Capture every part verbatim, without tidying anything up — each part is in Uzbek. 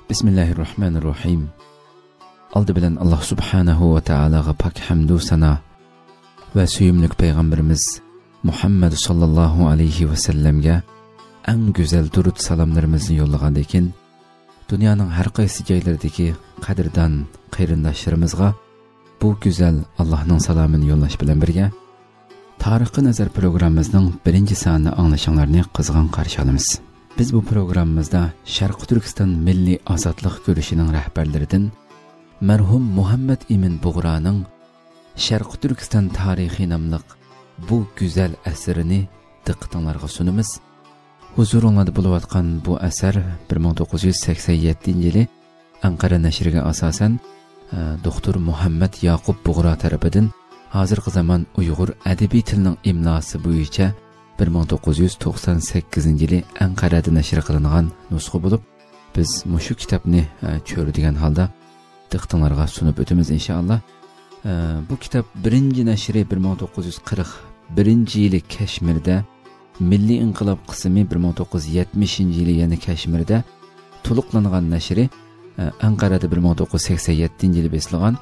Bismillahirrahmanirrahim. Aldı bilen Allah subhanahu ve ta'alaga pak hamdu sana ve suyumluk peygamberimiz Muhammed sallallahu aleyhi ve sellemge en güzel durud salamlarımızı yollagan ekin, dünyanın her qaysı joylaridagi qadrdan qayrindoshlarımizga bu güzel Allah'ın salamını yollash bilan birga Tarixi Nazar programımızın birinci sonini anglashinglarni qizg'in qarshi olamiz. Biz bu programımızda Sharq Turkiston Milliy Ozodlik Ko'rishining rahbarlaridan merhum Muhammed Emin Bug'roning Sharq Turkiston tarixi nomli bu güzel eserini diqqatinglarga sunamiz. Huzuringlarda bo'layotgan bu asar bir ming to'qqiz yuz sakson yettinchi yili Ankara nashriga asosan doktor Muhammed Yaqub Bug'ro tarafidan hozirgi zamon Uyg'ur adabiy tilining imlosi bo'yicha bir ming to'qqiz yuz to'qson sakkizinchi yili Ankarada nashr qilingan nusxa bo'lib, biz mushu kitobni cho'radigan holda diqqatinglarga sunib o'tamiz inshaalloh. Bu kitob birinchi nashri bir ming to'qqiz yuz qirq birinchi yili Kashmirda, Milliy inqilob qismi bir ming to'qqiz yuz yetmishinchi yili yana Kashmirda to'liqlangan nashri, Ankarada bir ming to'qqiz yuz sakson yettinchi yili besilgan,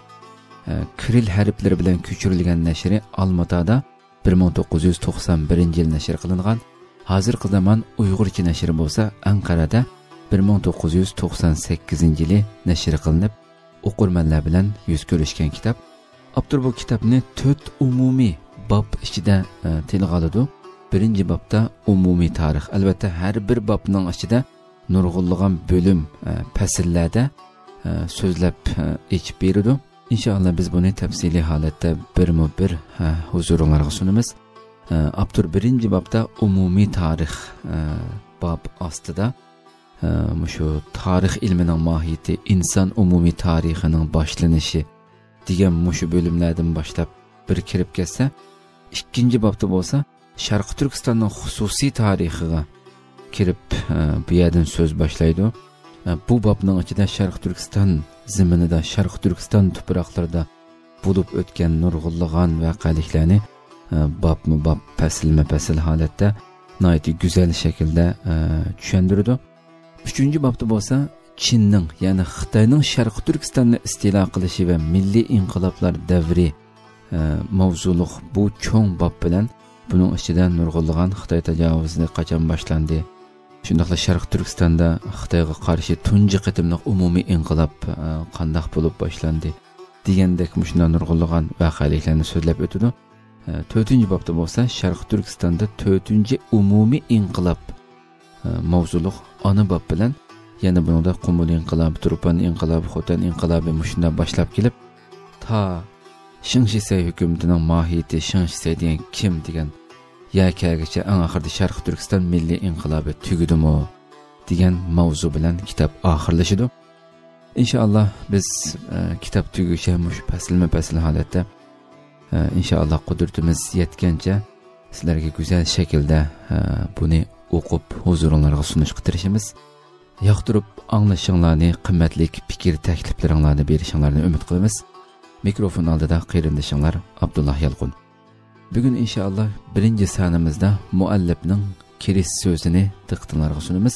Kiril harflari bilan ko'chirilgan nashri Almatada bir ming to'qqiz yuz to'qson birinchi yil nashr qilingan. Hozirgi zamon Uyg'urcha nashri bo'lsa Ankarada bir ming to'qqiz yuz to'qson sakkizinchi yili nashr qilinib, o'qirmanlar bilan yuz ko'rishgan kitob. Abdur bu kitobni to'rt umumiy bob ichida tilga oladi. Birinchi bobda umumiy tarix. Albatta har bir bobning ichida nurg'unlagan bo'lim, fasllarda so'zlab ichib beradi. İnşallah biz bunu tafsili holatda birma-bir huzuringlarga sunamiz. Abdur birinchi bobda umumiy tarix bob ostida shu tarix ilmining mohiyati, inson umumiy tarixining boshlanishi degan mushu bo'limlardan boshlab bir kirib ketsa, ikkinchi bobda bo'lsa Sharq Turkistonning xususiy tarixiga kirib bu yerdan so'z boshlaydi. Bu bobning ichida Sharq Turkiston zaminida, Sharq Turkiston tuproqlarida bo'lib o'tgan nurg'unlagan voqealiklarni bob-bob, fasl-fasl holatda nihoyatda go'zal shaklda tushuntiradi. Uchinchi bobda bo'lsa Chinning, ya'ni Xitoyning Sharq Turkistonni istilo qilishi va milliy inqiloblar davri mavzuliq bu cho'ng bob bilan buning ichida nurg'unlagan Xitoy tajovuzi qachon boshlandi, shundaqla Sharq Turkistonda Xitoyga qarshi tunji qitimliq umumiy inqilob qandoq bo'lib boshlandi degandek mushunday nurg'unlagan voqealiklarni so'zlab o'tadi. to'rtinchi bobda bo'lsa Sharq Turkistonda to'rtinchi umumiy inqilob mavzuliq ana bob bilan yana bunda Qumul inqilobi, Turpan inqilobi, Xotan inqilobi mushunday boshlab kelib ta Shingshisay hukumatining mohiyati, Shingshisay degan kim degan yakagacha eng oxirida Sharq Turkiston milliy inqilobi tugudimi degan mavzu bilan kitob oxirlashadi. Inshaalloh biz kitob tugushi mush faslma-fasl holatda inshaalloh qudratimiz yetgancha sizlarga go'zal shaklda buni o'qib huzuringlarga sunishga tirishamiz. Yoqtirib anglashinglarni, qimmatli fikr takliflaringlarni berishinglarni umid qilamiz. Mikrofon oldida qarindoshinglar Abdullah Yalqun. Bugün inşallah birinci sanımızda muallifning kirish so'zini diqqatinglarga sunamiz.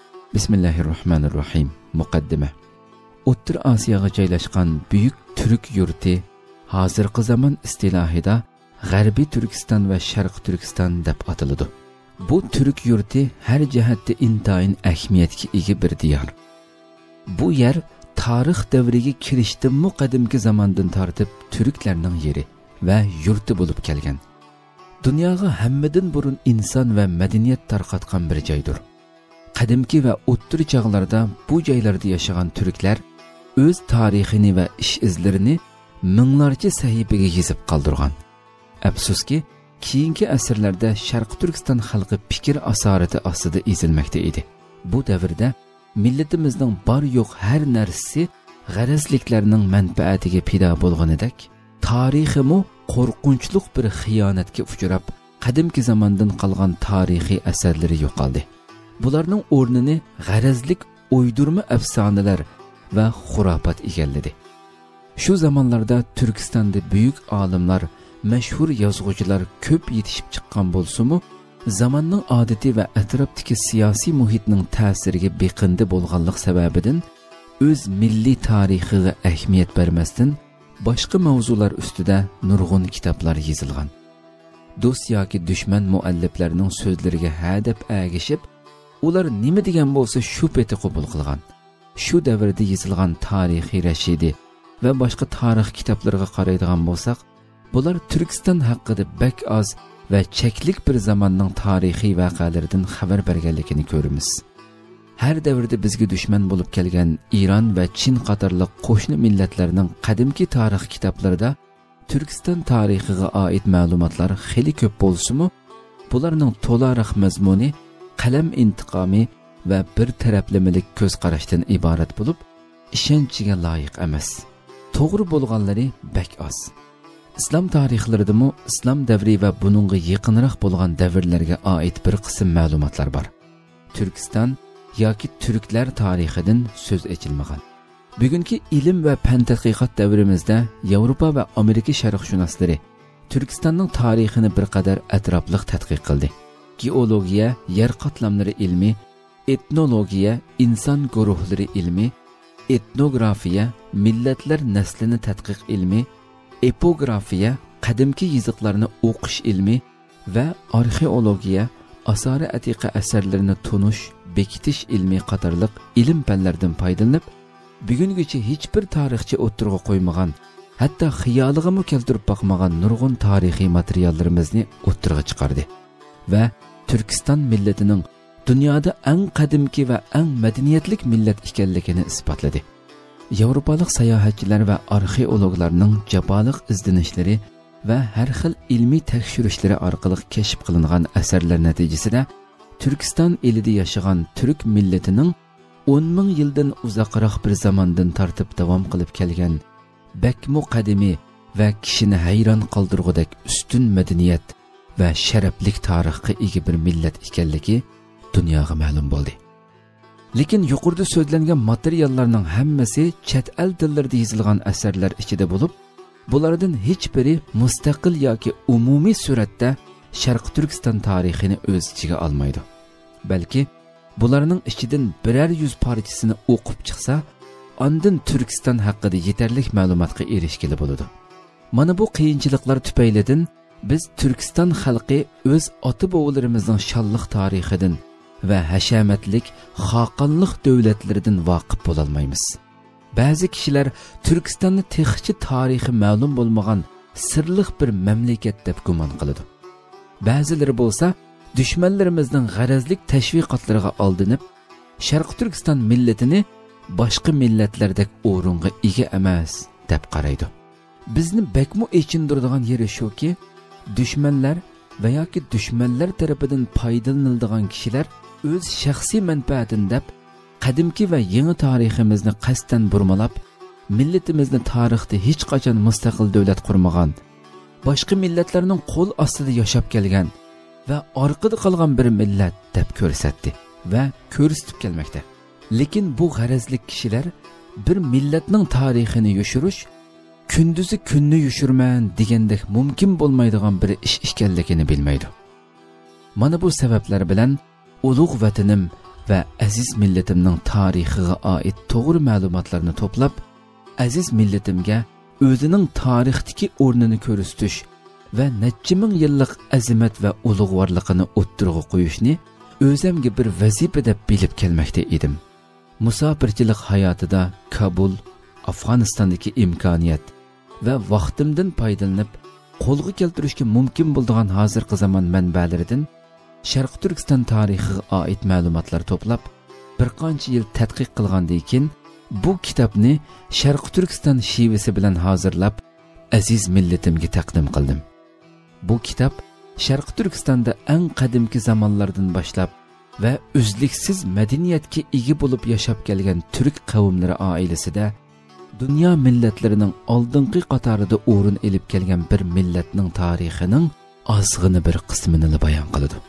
Bismillahirrahmanirrahim. Muqaddima. O'rta Osiyoga joylashgan buyuk turk yurti hozirgi zamon istilohida G'arbiy Turkiston va Sharq Turkiston deb ataladi. Bu turk yurti har jihatda intayin ahamiyatga ega bir diyor. Bu yer tarix davriga kirishdan muqaddimki zamondan tortib turklarning yeri ve yurti bo'lib kelgan. Dunyoga hammadan burun inson va madaniyat tarqatgan bir joydir. Qadimki va o'ttir chog'larda bu joylarda yashagan turklar o'z tarixini va ish izlarini minglarcha sahifaga yozib qoldirgan. Afsuski, keyingi asrlarda Sharq Turkiston xalqi fikr asorati ostida ezilmoqda edi. Bu davrda millatimizning bor yo'q har narsasi g'arazliklarning manfaatiga pido bo'lganidek, tariximi qo'rqinchli bir xiyonatga uchrab, qadimki zamondan qolgan tarixiy asarlari yo'qoldi. Bularning o'rnini g'arazlik o'ydurma afsonalar va xurofot egalladi. Shu zamonlarda Turkistonda buyuk olimlar, mashhur yozuvchilar ko'p yetishib chiqqan bo'lsa-mu, zamonning odati va atrofdagi siyosiy muhitning ta'siriga beqindi bo'lganlik sababidan o'z milliy tarixiga ahamiyat bermasdan boshqa mavzular ustida nurg'un kitoblar yozilgan. Do'st yoki dushman mualliflarining so'zlariga hadab agishib, ular nima degan bo'lsa shu peti qabul qilgan. Shu davrda yozilgan tarixiy rashidi va boshqa tarix kitoblariga qaraydigan bo'lsak, bular Turkiston haqida bak oz va cheklik bir zamonning tarixiy voqealaridan xabar berganligini ko'ramiz. Har davrda bizga dushman bo'lib kelgan Iran va Chin qatorliq qo'shni millatlarning qadimki tarix kitoblarida Turkiston tarixiga oid ma'lumotlar xili ko'p bo'lsa-mu, bularning to'liq mazmuni qalam intiqomi va bir taraflamalik ko'z qarashdan iborat bo'lib, ishonchiga loyiq emas. To'g'ri bo'lganlari bak oz. İslam tarixlaridami islom davri va buningga yaqinroq bo'lgan davrlarga oid bir qism ma'lumotlar bor. Turkiston yoki turklar tarixidan so'z ochilmagan. Bugungi ilm va fan tadqiqot davrimizda Yevropa va Amerika sharqshunoslari Turkistonning tarixini bir qadar atrofli tadqiq qildi. Geologiya, yer qatlamlari ilmi, etnologiya, inson guruhlari ilmi, etnografiya, millatlar naslini tadqiq ilmi, epografiya, qadimki yiziqlarni o'qish ilmi va arxeologiya, asari atiqa asarlarini tunish, bekitish ilmi qatorliq ilm fanlardan foydalanib, bugungacha hech bir tarixchi o'tirg'a qo'ymagan, hatto xiyoliga keltirib boqmagan nurg'un tarixiy materiallarimizni o'tirg'a chiqardi va Turkiston millatining dunyoda eng qadimki va eng madaniyatlik millat ekanligini isbotladi. Yevropalik sayohatchilar va arxeologlarning jaboliq izlanishlari va har xil ilmiy tekshirishlari orqali kashf qilingan asarlar natijasida Turkiston elida yashagan turk millatining o'n ming yildan uzoqroq bir zamondan tortib davom qilib kelgan bakmu qadimiy va kishini hayron qoldirgudek ustun madaniyat va sharaflik tarixga ega bir millat ekanligi dunyoga ma'lum bo'ldi. Lekin yuqorida so'zlangan materiallarning hammasi chet el tillarida yozilgan asarlar ichida bo'lib, bulardan hech biri mustaqil yoki umumiy suratda Sharq Turkiston tarixini o'z ichiga olmaydi. Balki bularning ichidan biror yuz parchasini o'qib chiqsa, ondan Turkiston haqida yetarli ma'lumotga erishgili bo'ladi. Mana bu qiyinchiliklar tufaylidan biz Turkiston xalqi o'z ota-bobolarimizning shonliq tarixidan va hashamatlik, xoqonliq davlatlaridan voqif bo'la olmaymiz. Ba'zi kishilar Turkistonni texchi tarixi ma'lum bo'lmagan sirliq bir mamlakat deb gumon qiladi. Ba'zilari bo'lsa, dushmanlarimizning g'arazlik tashviqotlariga aldinib, Sharq Turkiston millatini boshqa millatlardek o'ringa ega emas deb qaraydi. Bizni bakmu echindiradigan yeri shuki, dushmanlar va yoki dushmanlar tarafidan foydalaniladigan kishilar o'z shaxsiy manfaatini deb qadimki va yangi tariximizni qasddan burmalab, millatimizni tarixda hech qachon mustaqil davlat qurmagan, boshqa millatlarning qo'l ostida yashab kelgan va orqada qolgan bir millat deb ko'rsatdi va ko'rsatib kelmoqda. Lekin bu g'arazlik kishilar bir millatning tarixini yushirish, kunduzi kunni yushirman degandek mumkin bo'lmaydigan bir ish ekanligini bilmaydi. Mana bu sabablar bilan ulug' vatanim va aziz millatimning tarixiga oid to'g'ri ma'lumotlarni to'plab, aziz millatimga o'zining tarixdagi o'rnini ko'rsatish va necha ming yillik azimat va ulug'vorligini o'ttirg'a qo'yishni o'zimga bir vazifa deb bilib kelmoqda edim. Musofirchilik hayotida Kabul, Afg'onistondagi imkoniyat va vaqtimdan foydalanib qo'lga keltirishga mumkin bo'lgan hozirgi zamon manbalaridan Sharq Turkiston tarixiga oid ma'lumotlar to'plab, bir qancha yil tadqiq qilgandan keyin bu kitobni Sharq Turkiston shivasi bilan hozirlab, aziz millatimga taqdim qildim. Bu kitob Sharq Turkistonda eng qadimki zamonlardan boshlab va uzluksiz madaniyatga ega bo'lib yashab kelgan turk qavmlari oilasida dunyo millatlarining oldingi qatorida o'rin olib kelgan bir millatning tarixining ozg'ini bir qismini bayon qiladi.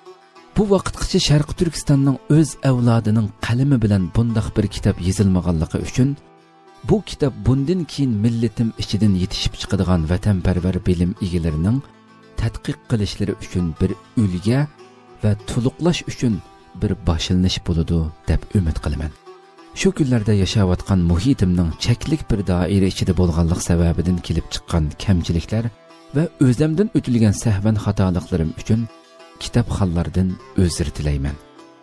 Bu vaqtgacha Sharq Turkistonning o'z avlodining qalami bilan bundoq bir kitob yozilmaganligi uchun bu kitob bundan keyin millatim ichidan yetishib chiqadigan vatanparvar bilim egalarining tadqiq qilishlari uchun bir ulga va to'liqlash uchun bir boshlanish bo'ladi deb umid qilaman. shu kunlarda yashayotgan muhitimning cheklik bir doira ichida bo'lganlik sababidan kelib chiqqan kamchiliklar va o'zimdan o'tilgan sahvan xatoliklarim uchun kitobxonlardan uzr tilayman.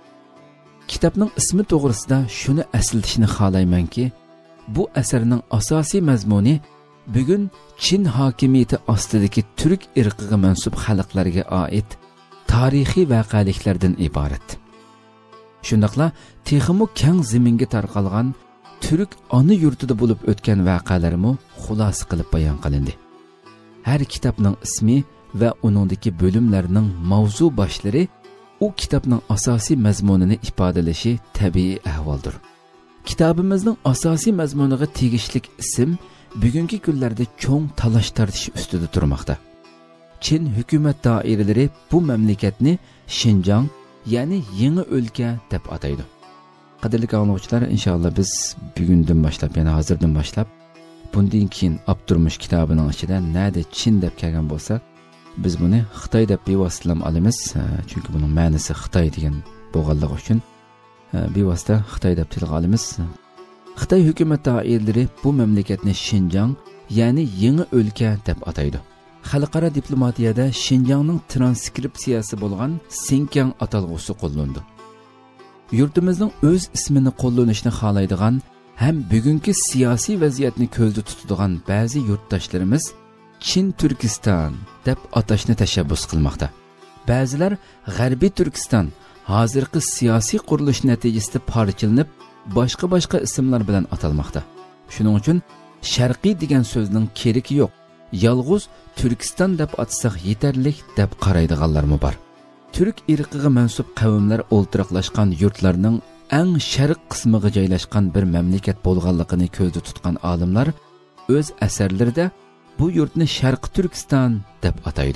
Kitobning ismi to'g'risida shuni aslatishni xohlaymanki, bu asarning asosiy mazmuni bugun Chin hokimiyati ostidagi turk irqiga mansub xalqlarga oid tarixiy voqealiklardan iborat. Shundaqla texmu keng zaminga tarqalgan turk ona yurtida bo'lib o'tgan voqealarni xulosa qilib bayon qilindi. Har kitobning ismi va uningdagi bo'limlarning mavzu boshlari u kitobning asosiy mazmunini ifodalashi tabiiy ahvoldir. Kitobimizning asosiy mazmuniga tegishli ism bugungi kunlarda cho'ng talash tartish ustida turmoqda. Chin hukumat doiralari bu mamlakatni Xinjiang, ya'ni yangi o'lka deb ataydi. Qadrli anglovchilar, inshaalloh biz bugundan boshlab, ya'ni hozirdan boshlab bundan keyin Abdurmush kitobining ichida nada Chin deb kelgan bo'lsa, biz buni Xitoy deb bevosita olamiz, chunki buning ma'nosi Xitoy degan bo'lganligi uchun bevosita Xitoy deb tilga olamiz. Xitoy hukumat doiralari bu mamlakatni Xinjiang, ya'ni yangi o'lka deb ataydi. Xalqaro diplomatiyada Xinjiangning transkripsiyasi bo'lgan Xinjiang atalg'usi qo'llandi. Yurtimizning o'z ismini qo'llanishni xohlaydigan ham bugungi siyosiy vaziyatni ko'zda tutadigan ba'zi yurtdoshlarimiz Chin Turkiston deb atashni tashabbus qilmoqda. Ba'zilar G'arbiy Turkiston hozirgi siyosiy qurilish natijasida parchalanib, boshqa-boshqa ismlar bilan atalmoqda. Shuning uchun Sharqiy degan so'zning keragi yo'q. Yalg'iz Turkiston deb atsak yetarlik deb qaraydiganlarmi bor. Turk irqiga mansub qavmlar o'ltiraqlashgan yurtlarning eng sharq qismiga joylashgan bir mamlakat bo'lganligini ko'zda tutgan olimlar o'z asarlarida bu yurtni Sharq Turkiston deb ataydi.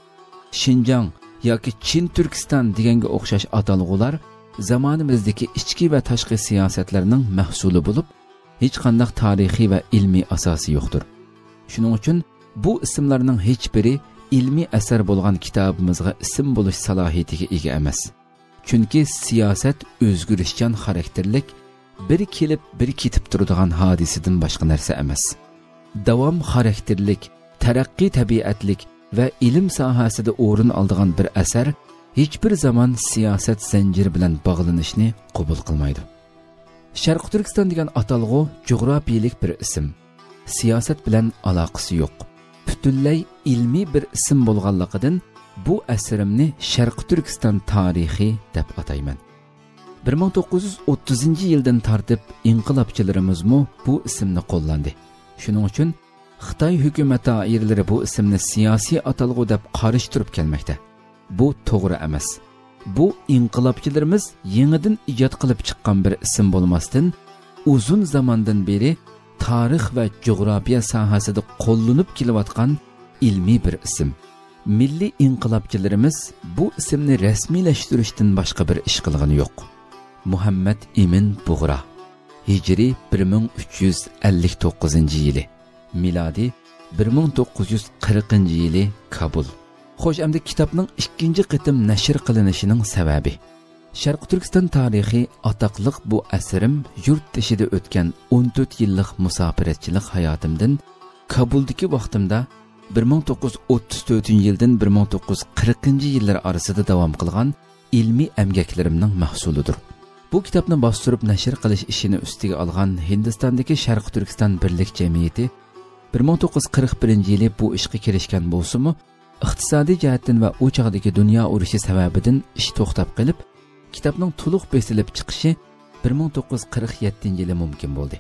Xinjiang yoki Chin Turkiston deganga o'xshash atalg'ular zamonimizdagi ichki va tashqi siyosatlarning mahsuli bo'lib, hech qanday tarixiy va ilmiy asosi yo'qdir. Shuning uchun bu ismlarning hech biri ilmiy asar bo'lgan kitobimizga ism bo'lish salohiyatiga ega emas. Chunki siyosat o'zgarishchan xarakterlik, bir kelib bir ketib turadigan hodisadan boshqa narsa emas. Davom xarakterlik, taraqqiy tabiatlik va ilm sohasida o'rin oladigan bir asar hech bir zaman siyosat zanjiri bilan bog'lanishni qabul qilmaydi. Sharq Turkiston degan atalg'u jo'grafiyalik bir ism. Siyosat bilan aloqasi yo'q. Butunlay ilmiy bir ism bo'lganligidan bu asarimni Sharq Turkiston tarixi deb atayman. bir ming to'qqiz yuz o'ttizinchi yildan tortib inqilobchilarimizmi bu ismni qo'llandi. Shuning uchun Xitoy hukumat doiralari bu ismni siyosiy atalg'u deb qarishtirib kelmoqda. Bu to'g'ri emas. Bu inqilobchilarimiz yangidan ijod qilib chiqqan bir ism bo'lmasdan, uzun zamondan beri tarix va jo'g'rofiya sohasida qo'llanib kelayotgan ilmiy bir ism. Milliy inqilobchilarimiz bu ismni rasmiylashtirishdan boshqa bir ish qilgani yo'q. Muhammad Emin Bug'ra, Hijriy bir ming uch yuz ellik to'qqizinchi yili, milodiy bir ming to'qqiz yuz qirqinchi yili Kabul. Xo'sh, endi kitobning ikkinchi qitim nashr qilinishining sababi. Sharq Turkiston tarixi atoqliq bu asarim yurt tishida o'tgan o'n to'rt yillik musofiratchilik hayotimdan Kabuldagi vaqtimda bir ming to'qqiz yuz o'ttiz to'rtinchi yildan bir ming to'qqiz yuz qirqinchi yillar orasida davom qilgan ilmiy emgaklarimning mahsulidir. Bu kitobni bostirib nashr qilish ishini ustiga olgan Hindistondagi Sharq Turkiston birlik jamiyati bir ming to'qqiz yuz qirq birinchi yili bu ishga kirishgan bo'lsa-mu, iqtisodiy jihatdan va u chog'dagi dunyo urushi sababidan ish to'xtab qolib, kitobning to'liq besilib chiqishi bir ming to'qqiz yuz qirq yettinchi yili mumkin bo'ldi.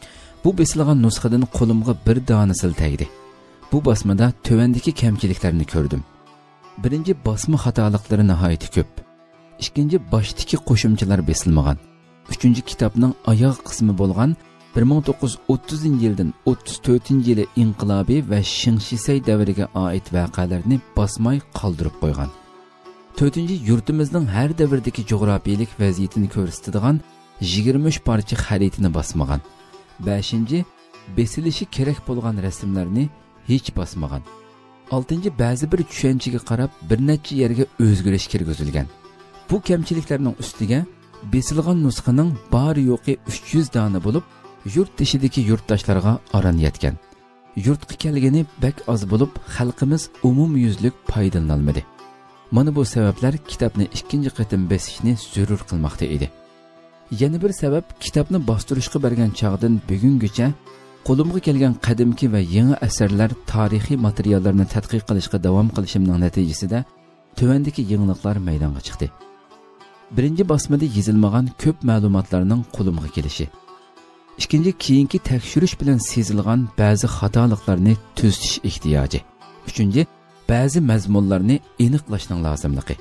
Bu besilgan nusxadan qo'limga bir dona sil tegdi. Bu bosmada tövendeki kamchiliklarni ko'rdim. Birinchi bosma xatoliklari nihoyat ko'p. Ikkinchi boshdagi qo'shimchalar besilmagan. Uchinchi kitobning oyoq qismi bo'lgan bir ming to'qqiz yuz o'ttizinchi yildan o'ttiz to'rtinchi yili inqilobiy va Shingshisay davriga oid voqealarni bosmay qoldirib qo'ygan. to'rtinchi yurtimizning har davrdagi jo'grafiyalik vaziyatini ko'rsatadigan yigirma uch parcha xaritini bosmagan. beshinchi besilishi kerak bo'lgan rasmlarni hech bosmagan. oltinchi ba'zi bir tushunchaga qarab bir necha yerga o'zgarish kirgizilgan. Bu kamchiliklarning ustiga besilgan nusxaning bari yo'qi uch yuz dona bo'lib, yurt dishidagi yurtdoshlarga aran yetgan. Yurtga kelgani bak oz bo'lib, xalqimiz umumyuzlik foydalana olmadi. Mana bu sabablar kitobni ikkinchi qatim besishni zarur qilmoqda edi. Yana bir sabab kitobni bostirishga bergan chog'dan bugungacha qo'limga kelgan qadimki va yangi asarlar tarixiy materiallarni tadqiq qilishga davom qilishimning natijasida tuvandagi yangiliklar maydonga chiqdi. Birinchi bosmada yozilmagan ko'p ma'lumotlarning qo'limga kelishi. Ikkinchi keyingi tekshirish bilan sezilgan ba'zi xatoliklarni tuzatish ehtiyoji. Uchinchi ba'zi mazmunlarni aniqlashning lozimligi.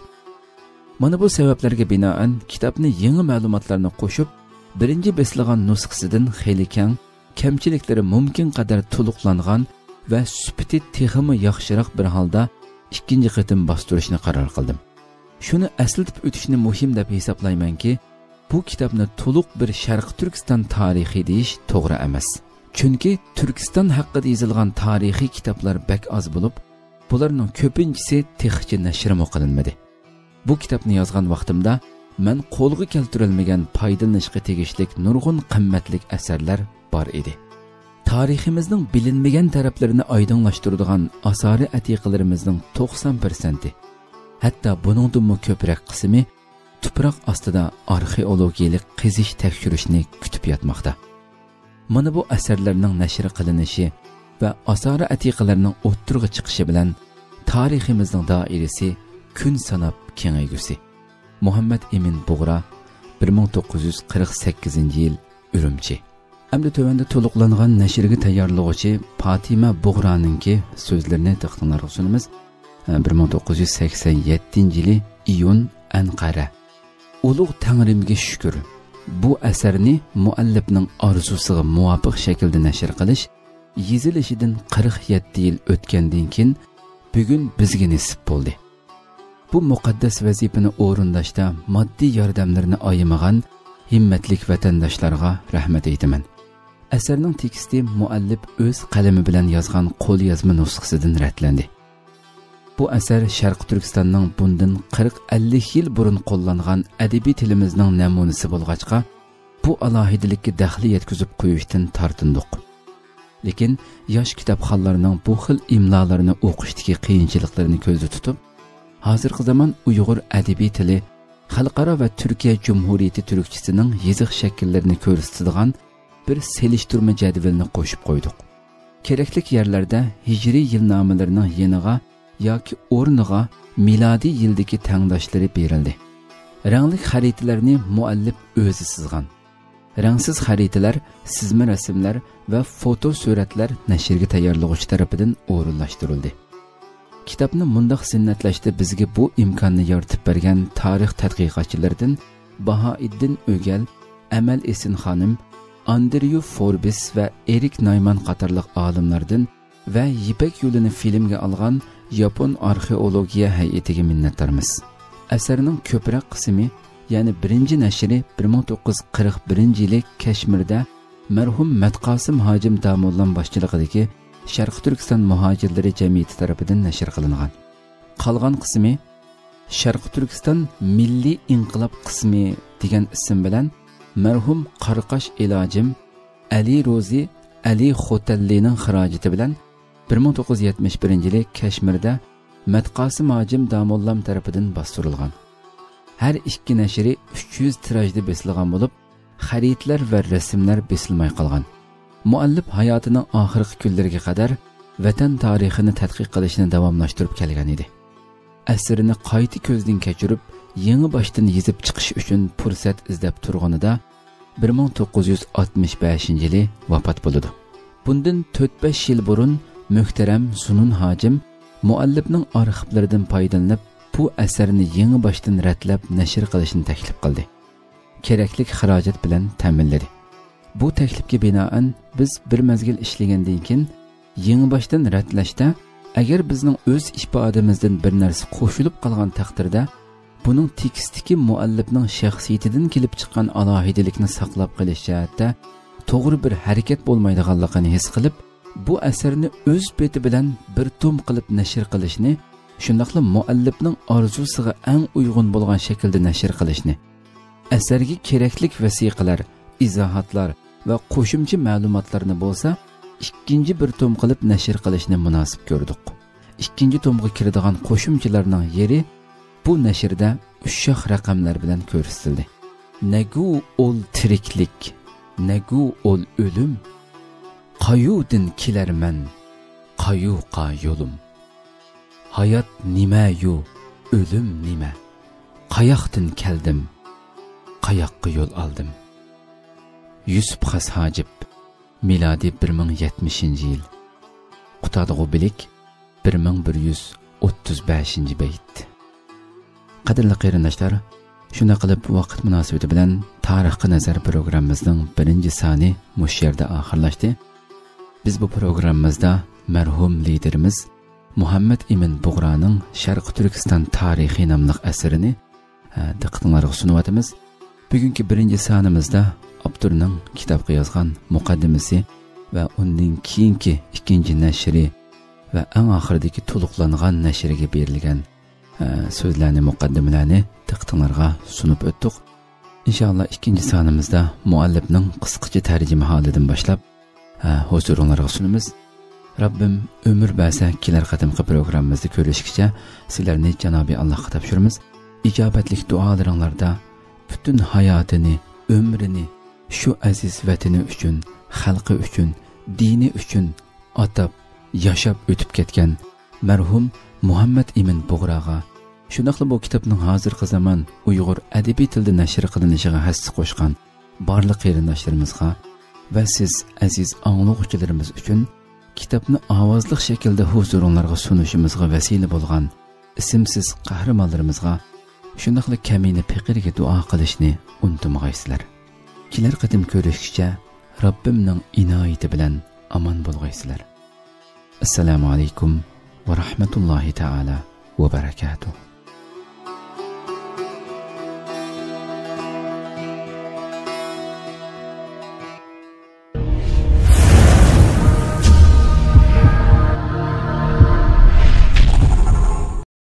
Mana bu sabablarga binoan kitobni yangi ma'lumotlarni qo'shib, birinchi besilgan nusxasidan xeyli keng, kamchiliklari mumkin qadar to'liqlangan va sifati texmi yaxshiroq bir holda ikkinchi qatim bostirishni qaror qildim. Shuni aslatib o'tishni muhim deb hisoblaymanki, bu kitobni to'liq bir Sharq Turkiston tarixi deyish to'g'ri emas. Chunki Turkiston haqida yozilgan tarixiy kitoblar bak oz bo'lib, bularning ko'pinchisi texnicha nashr qilinmadi. Bu kitobni yozgan vaqtimda men qo'lga keltirilmagan foydalanishga tegishli nurg'un qimmatli asarlar bor edi. Tariximizning bilinmagan taraflarini oydinlashtiradigan asari atiqalarimizning to'qson foizi, hatto buningdan ko'proq qismi tuproq ostida arxeologiyalik qizish tekshirishni kutib yotmoqda. Mana bu asarlarning nashr qilinishi va asari atiqalarning o'ttirg'i chiqishi bilan tariximizning doirasi kun sanab kengaygusi. Muhammad Emin Bug'ra, bir ming to'qqiz yuz qirq sakkizinchi yil, Urumchi. Hamda tövəndə to'liqlangan nashrga tayyorlovchi Fatima Bug'raninki so'zlarini diqqatingizga sunamiz. bir ming to'qqiz yuz sakson yettinchi yili iyun Anqara. Ulug' Tangrimga shukr. Bu asarni muallifning orzusiga muvofiq shaklda nashr qilish yezilishidan qirq yetti yil o'tgandan keyin bugun bizga nasib bo'ldi. Bu muqaddas vazifani o'rindashda moddiy yordamlarni ayamagan himmatlik vatandoshlarga rahmat aytaman. Asarning teksti muallif o'z qalami bilan yozgan qo'l yozma nusxasidan ratlandi. Bu asar Sharq Turkistonning bundan qirq ellik yil burun qo'llangan adabiy tilimizning namunasi bo'lg'achqa, bu alohidalikka daxli yetkazib qo'yishdan tortindik. Lekin yosh kitobxonlarning bu xil imlolarini o'qishdagi qiyinchiliklarini ko'zda tutib, hozirgi zamon Uyg'ur adabiy tili xalqaro va Turkiya Jumhuriyati turkchasining yoziq shakllarini ko'rsatadigan bir selishtirma jadvalini qo'shib qo'ydik. Kerakli yerlarda hijriy yilnomalarining yeniga yoki o'rniga milodiy yildagi tangdoshlari berildi. Rangli xaritalarni muallif o'zi chizgan. Rangsiz xaritalar, sizma rasmlar va foto suratlar nashrga tayyorlovchi tarafidan o'rinlashtirildi. Kitobni mundaq sinnatlashda bizga bu imkonni yaratib bergan tarix tadqiqotchilaridan Bahoiddin O'gal, Amal Esinxonim, Andrew Forbes va Erik Nayman qatorliq olimlardan va Yipak yo'lini filmga olgan Yapon arxeologiya hay'atiga minnatdormiz. Asarning ko'proq qismi, ya'ni birinchi nashri bir ming to'qqiz yuz qirq birinchi yili Kashmirda marhum Matqosim Hojim Damollam boshchiligidagi Sharq Turkiston muhojirlari jamiyati tomonidan nashr qilingan. Qolgan qismi Sharq Turkiston Milliy inqilob qismi degan ism bilan marhum Qarqash ilojim Ali Rozi Ali Xotallining xarajati bilan bir ming to'qqiz yuz yetmish birinchi yili Kashmirda Matqosim Hojim Damollam tomonidan bostirilgan. Har ikki nashri uch yuz tirajda besilgan bo'lib, xaritalar va rasmlar besilmay qolgan. Muallif hayotining oxirgi kunlariga qadar vatan tarixini tadqiq qilishni davomlashtirib kelgan edi. Asrini qayta ko'zdan kechirib, yangi boshdan yozib chiqish uchun fursat izlab turganida bir ming to'qqiz yuz oltmish beshinchi yili vafot bo'ldi. Bundan to'rt besh yil burun muhtaram Sunun Hojim muallifning arxivlaridan foydalanib, bu asarni yangi boshdan ratlab nashr qilishni taklif qildi. Kerakli xarajat bilan ta'minladi. Bu taklifga binoan biz bir mazgil ishlagandan keyin yangi boshdan ratlashda agar bizning o'z ifodamizdan bir narsa qo'shilib qolgan taqdirda buning tekstdagi muallifning shaxsiyatidan kelib chiqqan alohidalikni saqlab qolish jihatda to'g'ri bir harakat bo'lmaydiganligini his qilib, bu asarni o'z beti bilan bir tom qilib nashr qilishni, shundaqla muallifning orzusiga eng uyg'un bo'lgan shaklda nashr qilishni asarga keraklik vasiqalar, izohatlar va qo'shimcha ma'lumotlarni bo'lsa, ikkinchi bir tom qilib nashr qilishni munosib ko'rdik. Ikkinchi tomga kiradigan qo'shimchalarning yeri bu nashrda ushoq raqamlar bilan ko'rsatildi. Nagu ol tiriklik, nagu ol o'lim, qayudin kelarman, qayuqa yo'lim. Hayot nima-yu, o'lim nima? Qayoqdan keldim, qayoqqa yo'l oldim. Yusuf Xas Hojib, milodiy bir ming yetmishinchi yil. Qutadg'u bilik bir ming bir yuz o'ttiz beshinchi bayt. Qadrli qarindoshlar, shuna qilib vaqt munosabati bilan tarixga nazar programmamizning birinchi soni mush yerda oxirlashdi. Biz bu programmamizda marhum liderimiz Muhammad Emin Bug'roning Sharq Turkiston tarixi nomli asarini diqqatingizga sunyapmiz. Bugungi birinchi sonimizda Abdurning kitobga yozgan muqaddimasi va undan keyingi ikkinchi nashri va eng oxiridagi to'liqlangan nashriga berilgan so'zlarni, muqaddimalarni diqqatingizga sunib o'tdik. Inshaalloh ikkinchi sonimizda muallifning qisqacha tarjima holidan boshlab huzuringizga sunamiz. Rabbim ömür bersa kelar qadimgi programmamizda ko'rishgacha sizlarni Janobi Allohga topshiramiz. Ijobatli duolaringlarda butun hayotini, umrini shu aziz vatani uchun, xalqi uchun, dini uchun atab yashab o'tib ketgan marhum Muhammad Emin Bug'roga, shunaqla bu kitobning hozirgi zamon Uyg'ur adabiy tilida nashr qilinishiga hassa qo'shgan barliq qarindoshlarimizga va siz aziz anglovchilarimiz uchun kitobni ovozli shaklda huzuringizga sunishimizga vasila bo'lgan ismsiz qahramonlarimizga shunaqla kamina fiqirga duo qilishni unutmaysizlar. Kelar qatim ko'rishgacha Rabbimning inoyati bilan aman bo'lg'aysizlar. Assalomu alaykum va rahmatullohi taala va barakatuh.